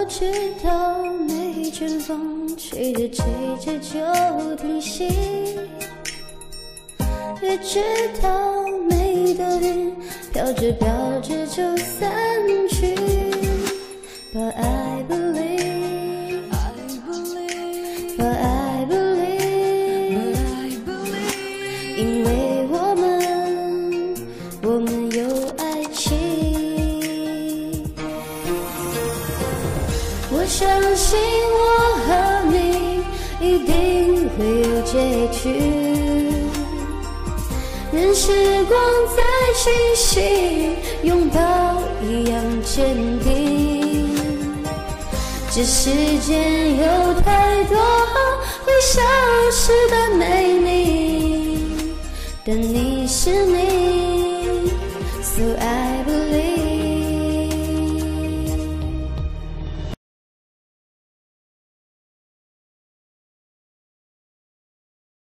知道每一阵风吹着吹着就停息，也知道每一朵云飘着飘着就散去。But I believe, but I believe, 因为我们有爱情。我相信我和你一定会有结局，任时光再清晰，拥抱一样坚定。这世间有太多会消失的美丽，但你是你 So I believe